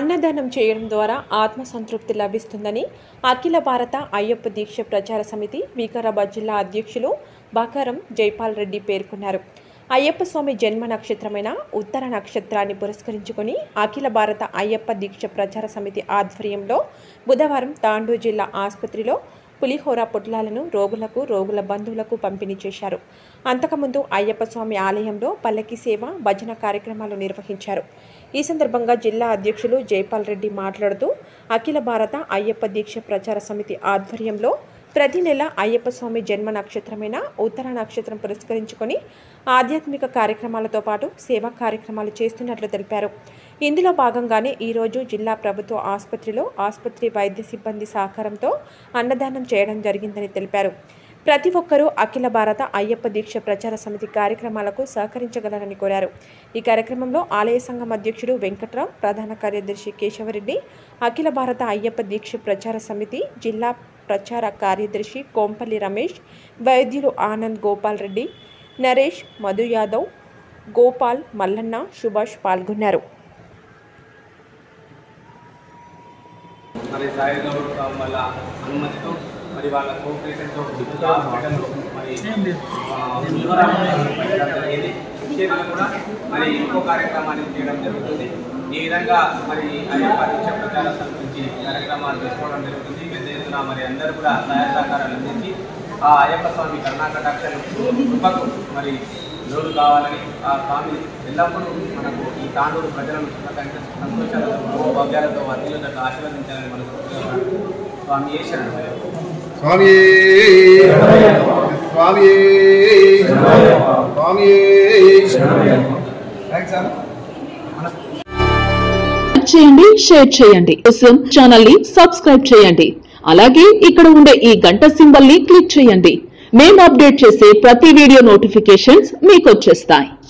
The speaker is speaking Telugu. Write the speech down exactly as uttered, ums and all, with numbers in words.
అన్నదానం చేయడం ద్వారా ఆత్మసంతృప్తి లభిస్తుందని అఖిల భారత అయ్యప్ప దీక్ష ప్రచార సమితి వికారాబాద్ జిల్లా అధ్యక్షులు బాకారం జైపాల్ రెడ్డి పేర్కొన్నారు. అయ్యప్ప స్వామి జన్మ నక్షత్రమైన ఉత్తర నక్షత్రాన్ని పురస్కరించుకొని అఖిల భారత అయ్యప్ప దీక్ష ప్రచార సమితి ఆధ్వర్యంలో బుధవారం తాండూరు జిల్లా ఆసుపత్రిలో పులిహోర పొట్లాలను రోగులకు రోగుల బంధువులకు పంపిణీ చేశారు. అంతకుముందు అయ్యప్ప స్వామి ఆలయంలో పల్లకి సేవ భజన కార్యక్రమాలు నిర్వహించారు. ఈ సందర్భంగా జిల్లా అధ్యక్షులు జైపాల్ రెడ్డి మాట్లాడుతూ అఖిల భారత అయ్యప్ప దీక్ష ప్రచార సమితి ఆధ్వర్యంలో ప్రతి నెల అయ్యప్ప స్వామి జన్మ నక్షత్రమైన ఉత్తర నక్షత్రం పురస్కరించుకొని ఆధ్యాత్మిక కార్యక్రమాలతో పాటు సేవా కార్యక్రమాలు చేస్తున్నట్లు తెలిపారు. ఇందులో భాగంగానే ఈరోజు జిల్లా ప్రభుత్వ ఆసుపత్రిలో ఆసుపత్రి వైద్య సిబ్బంది సహకారంతో అన్నదానం చేయడం జరిగిందని తెలిపారు. ప్రతి ఒక్కరూ అఖిల భారత అయ్యప్ప దీక్ష ప్రచార సమితి కార్యక్రమాలకు సహకరించగలరని కోరారు. ఈ కార్యక్రమంలో ఆలయ సంఘం అధ్యక్షుడు వెంకట్రావు, ప్రధాన కార్యదర్శి కేశవరెడ్డి, అఖిల భారత అయ్యప్ప దీక్ష ప్రచార సమితి జిల్లా ప్రచార కార్యదర్శి కోంపల్లి రమేష్, వైద్యులు ఆనంద్ గోపాల్ రెడ్డి, నరేష్, మధు యాదవ్, గోపాల్, మల్లన్న, సుభాష్ పాల్గొన్నారు. మరి సాయిగౌడ్ వాళ్ళ అనుమతితో మరి వాళ్ళ కోఆపరేషన్తో హాస్పిటల్లో మరి జరిగింది కూడా మరి ఇంకో కార్యక్రమాన్ని చేయడం జరుగుతుంది. ఈ విధంగా మరి అయ్యప్ప దీక్ష ప్రచార సమితి కార్యక్రమాలు చేసుకోవడం జరుగుతుంది. పెద్ద ఎత్తున మరి అందరూ కూడా సహాయ సహకారాలు అందించి ఆ అయ్యప్ప స్వామి కరుణాకటాక్షలు కృపకు మరి లోటు కావాలని ఆ స్వామి ఎల్లప్పుడూ మనకు ఈ తాండూరు ప్రజలను సంతోషాలతో భాగ్యాలతో వర్తిల్లుగా ఆశీర్వదించాలని మనస్ఫూర్తిగా స్వామి శరణం. స్వామి స్వామి స్వామి చేయండి, షేర్ చేయండి, కోసం ఛానల్ ని సబ్స్క్రైబ్ చేయండి. అలాగే ఇక్కడ ఉండే ఈ గంట సింబల్ ని క్లిక్ చేయండి. మేము అప్డేట్ చేసే ప్రతి వీడియో నోటిఫికేషన్స్ మీకు వచ్చేస్తాయి.